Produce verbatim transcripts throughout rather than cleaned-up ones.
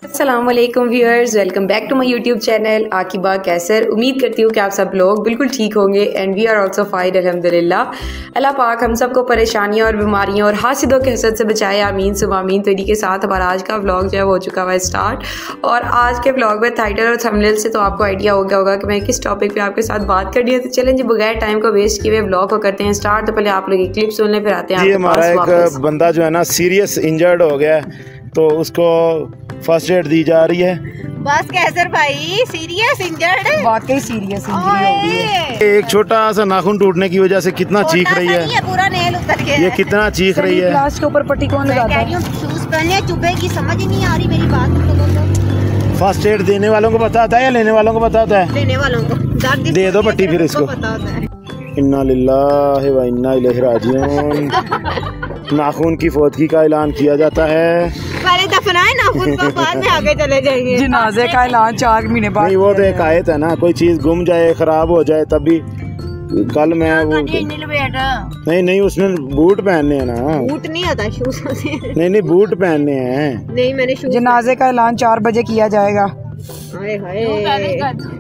अस्सलामुअलैकुम viewers, welcome back to my YouTube channel Aqiba Kaiser. उम्मीद करती हूँ कि आप सब लोग बिल्कुल ठीक होंगे and we are also fine अल्हम्दुलिल्लाह। अल्लाह पाक हम सबको परेशानियों और बीमारियों और हासिदों के हसद से बचाए, आमीन सुबह आमीन। तो इन्हीं के साथ हमारा आज का व्लॉग जो है वो हो चुका हुआ स्टार्ट। और आज के व्लॉग में टाइटल और थंबनेल से तो आपको आइडिया हो गया होगा कि मैं किस टॉपिक पर आपके साथ बात करनी है। तो चलें जी, बगैर टाइम को वेस्ट किए हुए व्लॉग को करते हैं स्टार्ट। तो पहले आप लोग क्लिप सुन लें, फिर आते हैं। हमारा एक बंदा जो है ना सीरियस इंजर्ड हो गया, तो उसको फर्स्ट एड दी जा रही है। बस कैसर भाई सीरियस इंजर्ड है, वाकई सीरियस इंजरी हो गई है। एक छोटा सा नाखून टूटने की वजह से कितना चीख रही है, पूरा नेल उतर गया। ये कितना चीख रही है। ग्लास के ऊपर पट्टी कौन लगाता है? शूज पहने चुभेगी, समझ ही नहीं आ रही मेरी बात तुम लोगों को। फर्स्ट एड देने वालों को पता होता है या लेने वालों को पता होता है? लेने वालों को। दे दो पट्टी फिर इसको। इन्ना लिल्लाहि व इन्ना इलैहि राजिऊन। नाखून की फौतगी का ऐलान किया जाता है। पहले दफनाए नाखून को, बाद में आगे चले जाएंगे। जनाजे का ऐलान चार महीने बाद। नहीं, वो तो एक आयत है ना, कोई चीज गुम जाए खराब हो जाए तभी। कल मैं वो नहीं नहीं उसने बूट पहनने हैं ना। बूट नहीं आता शूज से। नहीं नहीं बूट पहनने हैं। नहीं मैंने शूज। जनाजे का ऐलान चार बजे किया जाएगा। हाय हाय।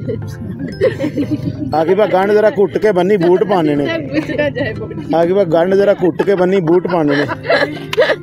आकिबा गंड जरा कुट के बनी बूट पाने ने। आकिबा गंड जरा कुट के बनी बूट पाने ने।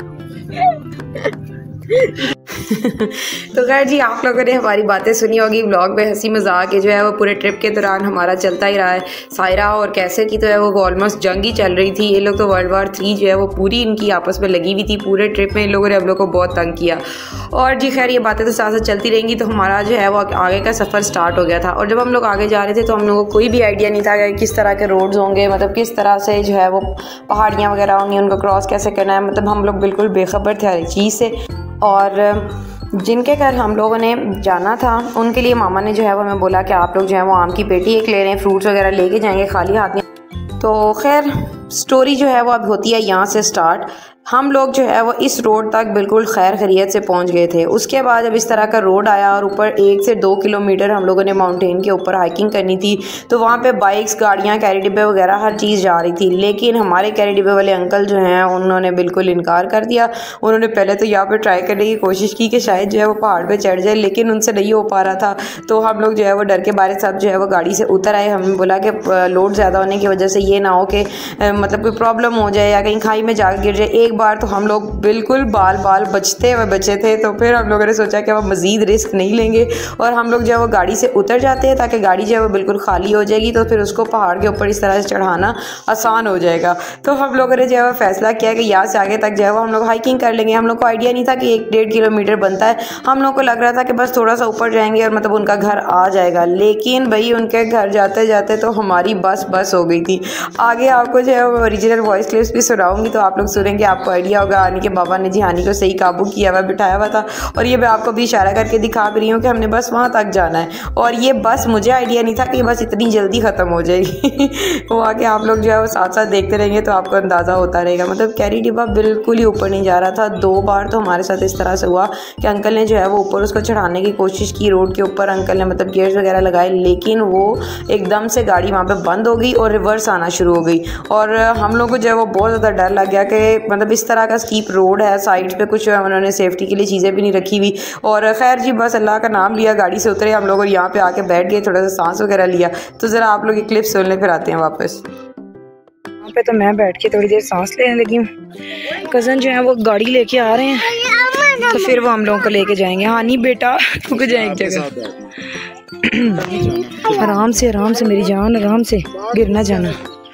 तो खैर जी, आप लोगों ने हमारी बातें सुनी होगी। व्लॉग में हंसी मजाक जो है वो पूरे ट्रिप के दौरान हमारा चलता ही रहा है। सायरा और कैसर की तो है वो ऑलमोस्ट जंग ही चल रही थी। ये लोग तो वर्ल्ड वार थ्री जो है वो पूरी इनकी आपस में लगी हुई थी। पूरे ट्रिप में इन लोगों ने हम लोग को बहुत तंग किया। और जी खैर, ये बातें तो साथ साथ चलती रहेंगी। तो हमारा जो है वो आगे का सफ़र स्टार्ट हो गया था। और जब हम लोग आगे जा रहे थे तो हम लोगों को कोई भी आइडिया नहीं था कि किस तरह के रोड्स होंगे, मतलब किस तरह से जो है वो पहाड़ियाँ वगैरह होंगी, उनको क्रॉस कैसे करना है। मतलब हम लोग बिल्कुल बेखबर थे हर एक चीज़ से। और जिनके घर हम लोगों ने जाना था उनके लिए मामा ने जो है वो हमें बोला कि आप लोग जो है वो आम की पेटी एक ले रहे हैं, फ्रूट्स वगैरह लेके जाएंगे, खाली हाथ नहीं। तो खैर स्टोरी जो है वो अब होती है यहाँ से स्टार्ट। हम लोग जो है वो इस रोड तक बिल्कुल खैर खैरियत से पहुंच गए थे। उसके बाद जब इस तरह का रोड आया और ऊपर एक से दो किलोमीटर हम लोगों ने माउंटेन के ऊपर हाइकिंग करनी थी, तो वहाँ पे बाइक्स, गाड़ियाँ, कैरी डिब्बे वगैरह हर चीज़ जा रही थी। लेकिन हमारे कैरी डिब्बे वाले अंकल जो हैं उन्होंने बिल्कुल इनकार कर दिया। उन्होंने पहले तो यहाँ पर ट्राई करने की कोशिश की कि शायद जो है वो पहाड़ पर चढ़ जाए, लेकिन उनसे नहीं हो पा रहा था। तो हम लोग जो है वो डर के बारे सब जो है वो गाड़ी से उतर आए। हमने बोला कि लोड ज़्यादा होने की वजह से ये ना हो कि मतलब कोई प्रॉब्लम हो जाए या कहीं खाई में जाकर गिर जाए। एक बार तो हम लोग बिल्कुल बाल बाल बचते हुए बचे थे। तो फिर हम लोगों ने सोचा कि अब मज़ीद रिस्क नहीं लेंगे और हम लोग जो है वो गाड़ी से उतर जाते हैं ताकि गाड़ी जो है वो बिल्कुल खाली हो जाएगी, तो फिर उसको पहाड़ के ऊपर इस तरह से चढ़ाना आसान हो जाएगा। तो हम लोगों ने जो है वो फैसला किया कि यहाँ से आगे तक जो है वो हम लोग हाइकिंग कर लेंगे। हम लोग को आइडिया नहीं था कि एक डेढ़ किलोमीटर बनता है। हम लोग को लग रहा था कि बस थोड़ा सा ऊपर जाएंगे और मतलब उनका घर आ जाएगा। लेकिन भाई उनके घर जाते जाते तो हमारी बस बस हो गई थी। आगे आपको जो है वो ओरिजिनल वॉइस क्लिप्स भी सुनाऊंगी, तो आप लोग सुनेंगे, आपको आइडिया होगा। हानी के बाबा ने जी हानी को सही काबू किया हुआ, बिठाया हुआ था। और ये मैं आपको भी इशारा करके दिखा भी रही हूँ कि हमने बस वहाँ तक जाना है। और ये बस मुझे आइडिया नहीं था कि बस इतनी जल्दी ख़त्म हो जाएगी। वो आके आप लोग जो है वो साथ साथ देखते रहेंगे तो आपको अंदाज़ा होता रहेगा। मतलब कैरी डिब्बा बिल्कुल ही ऊपर नहीं जा रहा था। दो बार तो हमारे साथ इस तरह से हुआ कि अंकल ने जो है वो ऊपर उसको चढ़ाने की कोशिश की। रोड के ऊपर अंकल ने मतलब गियर्स वगैरह लगाए, लेकिन वो एकदम से गाड़ी वहाँ पर बंद हो गई और रिवर्स आना शुरू हो गई। और हम लोग को जो है वो बहुत ज़्यादा डर लग गया कि मतलब इस तरह का स्टीप रोड है, साइड पे कुछ उन्होंने सेफ्टी के लिए चीज़ें भी नहीं रखी हुई। और खैर जी बस अल्लाह का नाम लिया, गाड़ी से उतरे हम लोग और यहाँ पे आके बैठ गए, थोड़ा सा सांस वगैरह लिया। तो ज़रा आप लोग ये क्लिप सुन लें, फिर आते हैं वापस। यहाँ पे तो मैं बैठ के थोड़ी देर सांस लेने लगी हूँ। कज़न जो है वो गाड़ी लेके आ रहे हैं, तो फिर वो हम लोगों को लेके जाएंगे। हाँ नहीं बेटा, रुक जाए एक जगह। आराम से आराम से मेरी जान, आराम से, गिर ना जाना।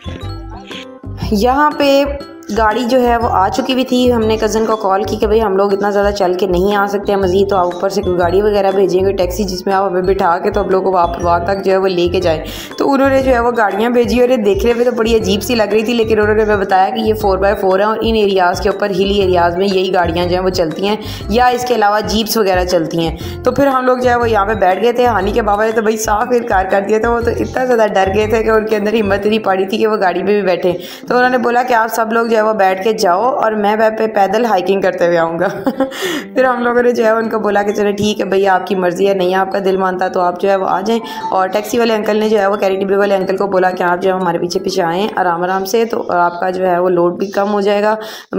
यहाँ पे गाड़ी जो है वो आ चुकी हुई थी। हमने कज़न को कॉल की कि भाई हम लोग इतना ज़्यादा चल के नहीं आ सकते हैं मज़ीद, तो आप ऊपर से कोई गाड़ी वगैरह भेजेंगे, टैक्सी जिसमें आप हमें बिठा के तो हम लोग को वहाँ तक जो है वो लेके जाएं। तो उन्होंने जो है वो गाड़ियाँ भेजी और ये देखने में तो बड़ी अजीब सी लग रही थी, लेकिन उन्होंने हमें बताया कि ये फोर बाई फोर है और इन एरियाज़ के ऊपर, हिली एरियाज़ में यही गाड़ियाँ जो हैं वो चलती हैं, या इसके अलावा जीप्स वगैरह चलती हैं। तो फिर हम लोग जो है वो यहाँ पर बैठ गए थे। हानी के बाबा ने तो भाई साफ इनकार कर दिया था। वो तो इतना ज़्यादा डर गए थे कि उनके अंदर हिम्मत नहीं पड़ी थी कि वो गाड़ी में भी बैठे। तो उन्होंने बोला कि आप सब लोग जो है वो बैठ के जाओ और मैं वह पे पैदल हाइकिंग करते हुए आऊँगा। फिर हम लोगों ने जो है उनको बोला कि चलो ठीक है भैया, आपकी मर्ज़ी है, नहीं आपका दिल मानता तो आप जो है वो आ जाएँ। और टैक्सी वाले अंकल ने जो है वो कैरी डिब्बे वाले अंकल को बोला कि आप जो है हमारे पीछे पीछे आएँ आराम आराम से, तो आपका जो है वो लोड भी कम हो जाएगा।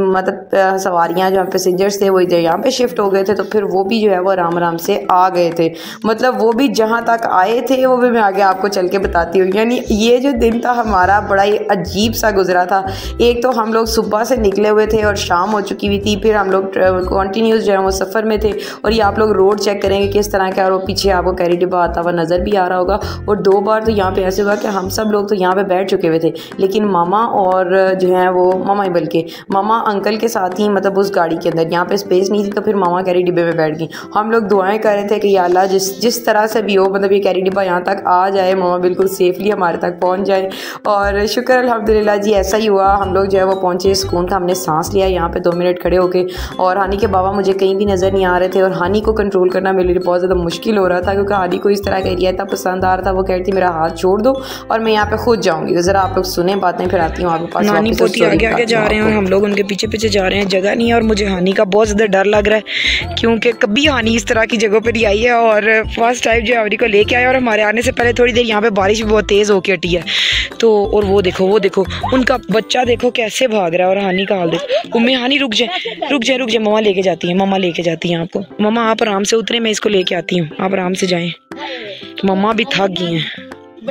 मतलब सवारियाँ जो पैसेंजर्स थे वो इधर यहाँ पे शिफ्ट हो गए थे, तो फिर वो भी जो है वो आराम आराम से आ गए थे। मतलब वो भी जहाँ तक आए थे वो भी मैं आगे आपको चल के बताती हूँ। यानी ये जो दिन था हमारा बड़ा ही अजीब सा गुजरा था। एक तो हम लोग सुबह से निकले हुए थे और शाम हो चुकी हुई थी, फिर हम लोग कॉन्टीन्यूस जो है वो सफ़र में थे। और ये आप लोग रोड चेक करेंगे किस तरह का, और वो पीछे आपको कैरी डिब्बा आता हुआ नज़र भी आ रहा होगा। और दो बार तो यहाँ पे ऐसे हुआ कि हम सब लोग तो यहाँ पे बैठ चुके हुए थे, लेकिन मामा और जो है वो मामा ही बल्कि मामा अंकल के साथ ही मतलब उस गाड़ी के अंदर यहाँ पे स्पेस नहीं थी, तो फिर मामा कैरी डिब्बे में बैठ गई। हम लोग दुआएं कर रहे थे कि या अल्लाह जिस जिस तरह से भी हो मतलब ये कैरी डिब्बा यहाँ तक आ जाए, मामा बिल्कुल सेफली हमारे तक पहुँच जाए। और शुक्र अल्हम्दुलिल्लाह जी ऐसा ही हुआ। हम लोग जो है वो पहुँचे सुकून का, हमने सांस लिया यहाँ पे दो मिनट खड़े होके। और हानी के बाबा मुझे कहीं भी नज़र नहीं आ रहे थे, और हानी को कंट्रोल करना मेरे लिए बहुत ज़्यादा मुश्किल हो रहा था, क्योंकि हानी को इस तरह का एरिया इतना पसंद आ रहा था। वो कह रही थी मेरा हाथ छोड़ दो और मैं यहाँ पे खुद जाऊँगी। तो ज़रा आप लोग सुने बातें, फिर आती हूँ आपके पास। नानी पोती आगे आगे जा रहे हैं और हम लोग उनके पीछे पीछे जा रहे हैं। जगह नहीं है और मुझे हानी का बहुत ज़्यादा डर लग रहा है, क्योंकि कभी हानी इस तरह की जगह पर ही आई है और फर्स्ट टाइम जो हानी को लेके आया। और हमारे आने से पहले थोड़ी देर यहाँ पे बारिश भी बहुत तेज़ होके हटी है। तो और वो देखो वो देखो उनका बच्चा देखो कैसे भाग रहा है, और हानी का हाल देखो। उम्मी हानी रुक जाए रुक जाए रुक जाए, मम्मा लेके जाती है, मम्मा लेके जाती है आपको। मम्मा आप आराम से उतरे, मैं इसको लेके आती हूँ, आप आराम से जाएं। मम्मा भी थक गई हैं।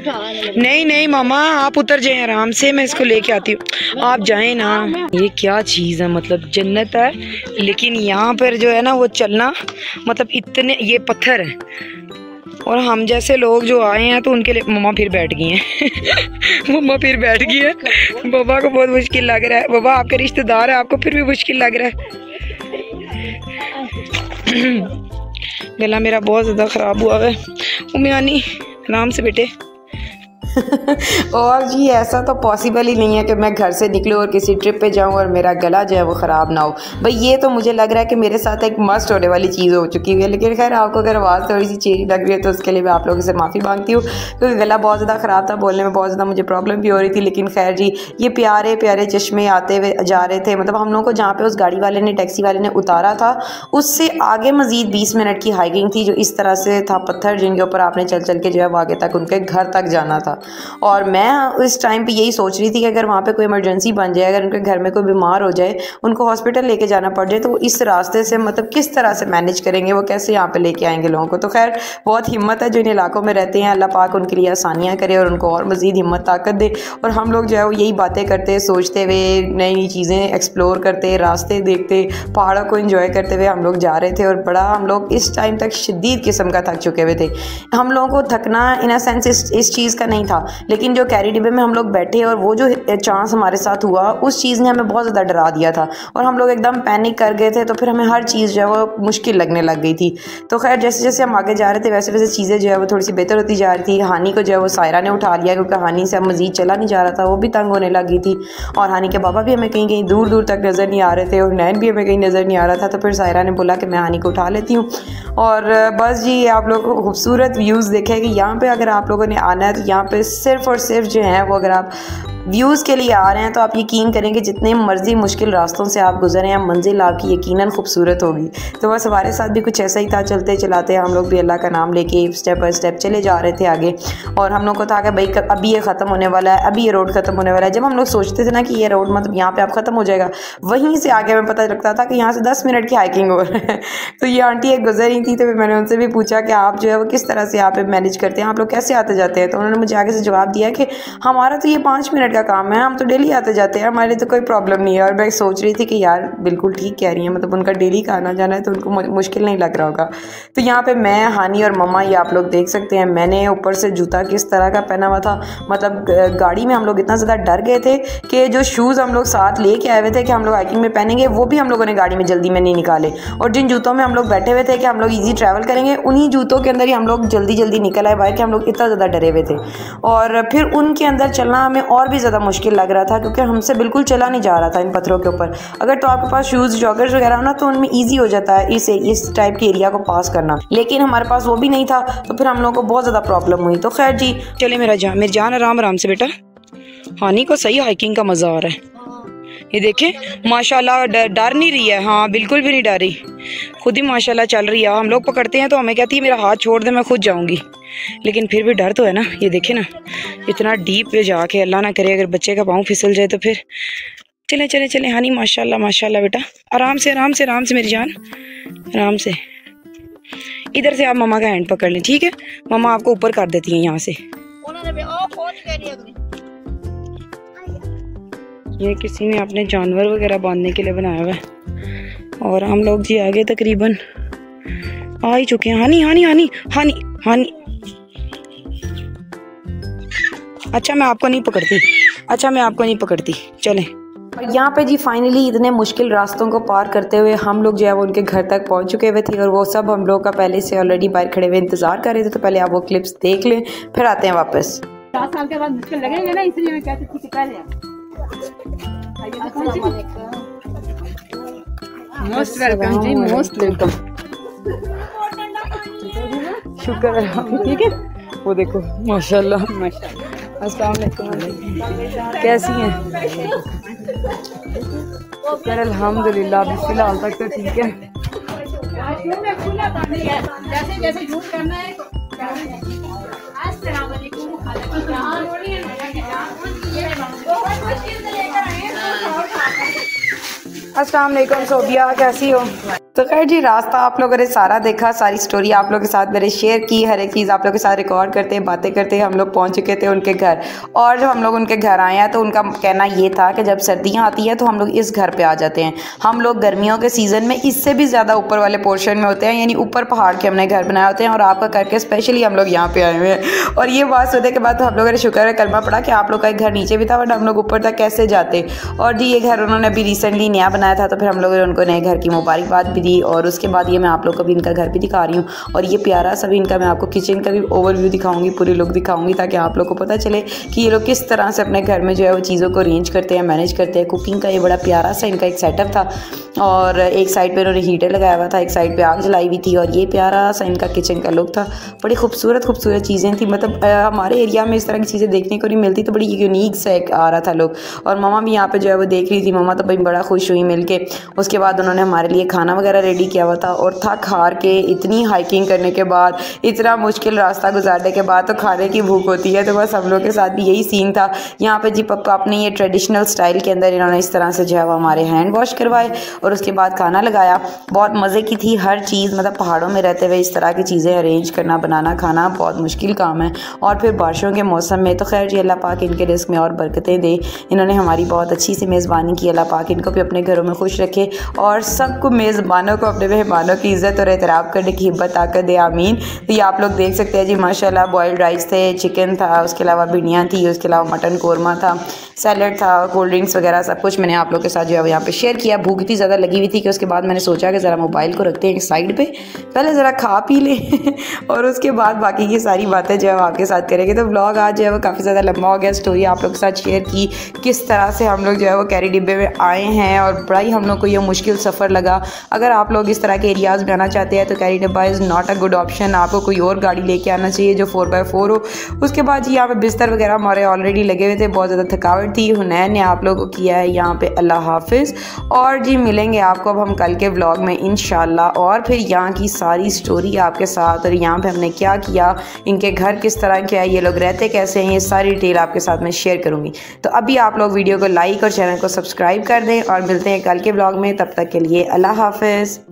नहीं नहीं मामा आप उतर जाएं आराम से, मैं इसको लेके आती हूँ, आप जाएं ना। ये क्या चीज़ है, मतलब जन्नत है, लेकिन यहाँ पर जो है ना वो चलना मतलब इतने ये पत्थर है, और हम जैसे लोग जो आए हैं तो उनके लिए। मम्मा फिर बैठ गई हैं मम्मा फिर बैठ गई है। बाबा को बहुत मुश्किल लग रहा है, बाबा आपके रिश्तेदार है, आपको फिर भी मुश्किल लग रहा है। गला मेरा बहुत ज़्यादा ख़राब हुआ है। उम्मी आनी आराम से बेटे। और जी ऐसा तो पॉसिबल ही नहीं है कि मैं घर से निकलूँ और किसी ट्रिप पे जाऊँ और मेरा गला जो है वो ख़राब ना हो। भाई ये तो मुझे लग रहा है कि मेरे साथ एक मस्ट होने वाली चीज़ हो चुकी है। लेकिन खैर आपको अगर आवाज़ थोड़ी सी चेंज लग रही है तो उसके लिए मैं आप लोगों से माफ़ी मांगती हूँ, क्योंकि गला बहुत ज़्यादा ख़राब था, बोलने में बहुत ज़्यादा मुझे प्रॉब्लम भी हो रही थी। लेकिन खैर जी ये प्यारे प्यारे चश्मे आते हुए जा रहे थे। मतलब हम लोग को जहाँ पर उस गाड़ी वाले ने टैक्सी वाले ने उतारा था उससे आगे मज़ीद बीस मिनट की हाइकिंग थी, जो इस तरह से था पत्थर जिनके ऊपर आपने चल चल के जो है वो आगे तक उनके घर तक जाना था। और मैं इस टाइम पे यही सोच रही थी कि अगर वहाँ पे कोई इमरजेंसी बन जाए, अगर उनके घर में कोई बीमार हो जाए, उनको हॉस्पिटल लेके जाना पड़ जाए, तो वो इस रास्ते से मतलब किस तरह से मैनेज करेंगे, वो कैसे यहाँ पे लेके आएंगे लोगों को। तो खैर बहुत हिम्मत है जो इन इलाकों में रहते हैं, अल्लाह पाक उनके लिए आसानियाँ करे और उनको और मज़ीद हिम्मत ताकत दे। और हम लोग जो है वो यही बातें करते, सोचते हुए, नई नई चीज़ें एक्सप्लोर करते, रास्ते देखते, पहाड़ों को इंजॉय करते हुए हम लोग जा रहे थे। और बड़ा हम लोग इस टाइम तक शदीद किस्म का थक चुके हुए थे। हम लोगों को थकना इन अ सेंस इस, इस चीज़ का नहीं था, लेकिन जो कैरी डिब्बे में हम लोग बैठे और वो जो चांस हमारे साथ हुआ उस चीज़ ने हमें बहुत ज़्यादा डरा दिया था, और हम लोग एकदम पैनिक कर गए थे। तो फिर हमें हर चीज़ जो है वो मुश्किल लगने लग गई थी। तो खैर जैसे जैसे हम आगे जा रहे थे वैसे वैसे चीज़ें जो है वो थोड़ी सी बेहतर होती जा रही थी। हानी को जो है वो सायरा ने उठा लिया, क्योंकि हानी से अब मज़ीद चला नहीं जा रहा था, वो भी तंग होने लगी थी। और हानी के बाबा भी हमें कहीं कहीं दूर दूर तक नज़र नहीं आ रहे थे, और नैन भी हमें कहीं नज़र नहीं आ रहा था। तो फिर सायरा ने बोला कि मैं हानी को उठा लेती हूँ। और बस जी आप लोग को खूबसूरत व्यूज़ देखें कि यहाँ पे अगर आप लोगों ने आना है तो यहाँ पे सिर्फ़ और सिर्फ जो है वो अगर आप व्यूज़ के लिए आ रहे हैं तो आप यकीन करेंगे जितने मर्जी मुश्किल रास्तों से आप गुजरे हैं, मंजिल आपकी यकीनन खूबसूरत होगी। तो बस हमारे साथ भी कुछ ऐसा ही था, चलते चलाते हम लोग भी अल्लाह का नाम लेके स्टेप बाय स्टेप चले जा रहे थे आगे। और हम लोग को था कि भाई अभी ये ख़त्म होने वाला है, अभी ये रोड ख़त्म होने वाला है। जब हम लोग सोचते थे ना कि ये रोड मतलब यहाँ पर आप ख़त्म हो जाएगा, वहीं से आगे हमें पता लगता था कि यहाँ से दस मिनट की हाइकिंग हो रही है। तो ये आंटी एक गुजर रही थी, तो मैंने उनसे भी पूछा कि आप जो है वो किस तरह से यहाँ पे मैनेज करते हैं, आप लोग कैसे आते जाते हैं। तो उन्होंने मुझे आगे से जवाब दिया कि हमारा तो ये पाँच मिनट का काम है, हम तो डेली आते जाते हैं, हमारे लिए तो कोई प्रॉब्लम नहीं है। और मैं सोच रही थी कि यार बिल्कुल ठीक कह रही है, मतलब उनका डेली का आना जाना है तो उनको मुश्किल नहीं लग रहा होगा। तो यहाँ पे मैं, हानी और मम्मा, ये आप लोग देख सकते हैं, मैंने ऊपर से जूता किस तरह का पहना हुआ था। मतलब गाड़ी में हम लोग इतना ज़्यादा डर गए थे कि जो शूज़ हम लोग साथ ले के आए हुए थे कि हम लोग हाइकिंग में पहनेंगे, वो भी हम लोगों ने गाड़ी में जल्दी में नहीं निकाले। और जिन जूतों में हम लोग बैठे हुए थे कि हम लोग ईजी ट्रैवल करेंगे, उन्हीं जूतों के अंदर ही हम लोग जल्दी जल्दी निकल आए बाहर कि हम लोग इतना ज़्यादा डरे हुए थे। और फिर उनके अंदर चलना हमें और भी ज़्यादा मुश्किल लग रहा था, क्योंकि हमसे बिल्कुल चला नहीं जा रहा था इन पत्थरों के ऊपर। अगर तो आपके पास शूज़ जॉगर्स वगैरह हो ना तो उनमें ईजी हो जाता है इस इस टाइप के एरिया को पास करना, लेकिन हमारे पास वो भी नहीं था। तो फिर हम लोगों को बहुत ज़्यादा प्रॉब्लम हुई। तो खैर जी चले मेरा जान मेरी जान आराम आराम से बेटा। हानी को सही हाइकिंग का मज़ा आ रहा है, ये देखें माशाल्लाह, डर नहीं रही है। हाँ बिल्कुल भी नहीं डर रही, खुद ही माशाल्लाह चल रही है। हम लोग पकड़ते हैं तो हमें कहती है मेरा हाथ छोड़ दे, मैं खुद जाऊंगी, लेकिन फिर भी डर तो है ना। ये देखें ना, इतना डीप पे जाके, अल्लाह ना करे अगर बच्चे का पाँव फिसल जाए तो फिर। चले चले चले हानी, माशाल्लाह माशाल्लाह बेटा, आराम से आराम से आराम से मेरी जान, आराम से। इधर से आप मम्मा का हैंड पकड़ लें, ठीक है? मम्मा आपको ऊपर कर देती हैं यहाँ से। ये किसी ने अपने जानवर वगैरह बांधने के लिए बनाया हुआ है। और हम लोग जी आगे तकरीबन आ ही चुके हैं। हानी हानी हानी हानी हानी, अच्छा मैं आपको नहीं पकड़ती, अच्छा मैं आपको नहीं पकड़ती, चलें। और यहाँ पे जी फाइनली इतने मुश्किल रास्तों को पार करते हुए हम लोग जो है वो उनके घर तक पहुँच चुके हुए थे। और वो सब हम लोग का पहले से ऑलरेडी बाहर खड़े हुए इंतज़ार कर रहे थे। तो पहले आप वो क्लिप्स देख लें, फिर आते हैं वापस। सात साल के बाद मुश्किल लगेंगे ना, इसलिए मैं कहती थी पहले। मोस्ट वेलकम जी, मोस्ट वेलकम। शुक्र है, ठीक है। वो देखो माशाल्लाह माशाल्लाह। अस्सलाम वालेकुम, कैसी हैं? शुक्र अल्हम्दुलिल्लाह, अभी फिलहाल तक तो ठीक है। जैसे जैसे यूज करना है। अस्सलाम वालेकुम सोबिया, कैसी हो? तो खैर जी, रास्ता आप लोगों ने सारा देखा, सारी स्टोरी आप लोगों के साथ मैंने शेयर की, हर एक चीज़ आप लोगों के साथ रिकॉर्ड करते बातें करते हम लोग पहुंच चुके थे उनके घर। और जब हम लोग उनके घर आए हैं तो उनका कहना ये था कि जब सर्दियां आती है तो हम लोग इस घर पे आ जाते हैं। हम लोग गर्मियों के सीज़न में इससे भी ज़्यादा ऊपर वाले पोर्शन में होते हैं, यानी ऊपर पहाड़ के हमने घर बनाए होते हैं। और आपका करके स्पेशली हम लोग यहाँ पर आए हुए हैं। और ये बात सुनने के बाद तो हम लोगों ने शुक्र है कलमा पड़ा कि आप लोग का एक घर नीचे भी था, बट हम लोग ऊपर तक कैसे जाते। और जी ये घर उन्होंने अभी रिसेंटली नया बनाया था, तो फिर हम लोगों ने उनको नए घर की मुबारकबाद भी दी। और उसके बाद ये मैं आप लोग को भी इनका घर भी दिखा रही हूँ। और ये प्यारा सा भी इनका मैं आपको किचन का भी ओवरव्यू दिखाऊंगी, पूरी लुक दिखाऊंगी, ताकि आप लोग को पता चले कि ये लोग किस तरह से अपने घर में जो है वो चीज़ों को अरेंज करते हैं, मैनेज करते हैं। कुकिंग का ये बड़ा प्यारा सा इनका एक सेटअप था। और एक साइड पे उन्होंने हीटर लगाया हुआ था, एक साइड पे आग जलाई हुई थी। और ये प्यारा सा इनका किचन का लुक था। बड़ी खूबसूरत खूबसूरत चीज़ें थी, मतलब आ, हमारे एरिया में इस तरह की चीज़ें देखने को नहीं मिलती, तो बड़ी यूनिक सा एक आ रहा था लुक। और मामा भी यहाँ पे जो है वो देख रही थी, मामा तो भाई बड़ा खुश हुई मिल के। उसके बाद उन्होंने हमारे लिए खाना वगैरह रेडी किया हुआ था। और थक हार के इतनी हाइकिंग करने के बाद, इतना मुश्किल रास्ता गुजारने के बाद तो खाने की भूख होती है। तो बस हम लोग के साथ भी यही सीन था। यहाँ पे जी पप्पा अपने ये ट्रेडिशनल स्टाइल के अंदर इन्होंने इस तरह से जो है वो हमारे हैंड वॉश करवाए और उसके बाद खाना लगाया। बहुत मज़े की थी हर चीज़, मतलब पहाड़ों में रहते हुए इस तरह की चीज़ें अरेंज करना, बनाना, खाना बहुत मुश्किल काम है। और फिर बारिशों के मौसम में तो खैर जी अल्लाह पाक इनके रिस्क में और बरकतें दे। इन्होंने हमारी बहुत अच्छी सी मेज़बानी की। अल्लाह पाक इनको भी अपने घरों में खुश रखे और सबको मेज़बानों को अपने मेहमानों की इज़्ज़त और एहतराम करने की हिम्मत ताकत दे, आमीन। तो ये आप लोग देख सकते हैं जी माशाल्लाह, बॉइल्ड राइस थे, चिकन था, उसके अलावा भिंडियाँ थी, उसके अलावा मटन कोरमा था, सैलड था, कोल्ड ड्रिंक्स वगैरह सब कुछ मैंने आप लोग के साथ जो है यहाँ पे शेयर किया। भूख इतनी ज़्यादा लगी हुई थी कि उसके बाद मैंने सोचा कि ज़रा मोबाइल को रखते हैं एक साइड पे, पहले ज़रा खा पी लें और उसके बाद बाकी की सारी बातें जो है आपके साथ करेंगे। तो व्लॉग आज जो है वो काफ़ी ज़्यादा लंबा हो गया। स्टोरी आप लोग के साथ शेयर की, किस तरह से हम लोग जो है वो कैरी डिब्बे में आए हैं और बड़ा ही हम लोग को ये मुश्किल सफ़र लगा। अगर आप लोग इस तरह के एरियाज़ में आना चाहते हैं तो कैरी डिब्बा is not a good option. आपको कोई और गाड़ी लेके आना चाहिए जो फोर बाई फोर हो। उसके बाद जी यहाँ पे बिस्तर वगैरह हमारे ऑलरेडी लगे हुए थे, बहुत ज़्यादा थकावट थी। हुनैन ने आप लोगों को किया है यहाँ पे अल्लाह हाफिज़। और जी मिलेंगे आपको अब हम कल के व्लॉग में इंशाल्लाह, और फिर यहाँ की सारी स्टोरी आपके साथ और यहाँ पे हमने क्या किया, इनके घर किस तरह के है, ये लोग रहते कैसे हैं, ये सारी डिटेल आपके साथ मैं शेयर करूँगी। तो अभी आप लोग वीडियो को लाइक और चैनल को सब्सक्राइब कर दें और मिलते हैं कल के व्लॉग में। तब तक के लिए अल्लाह हाफिज़।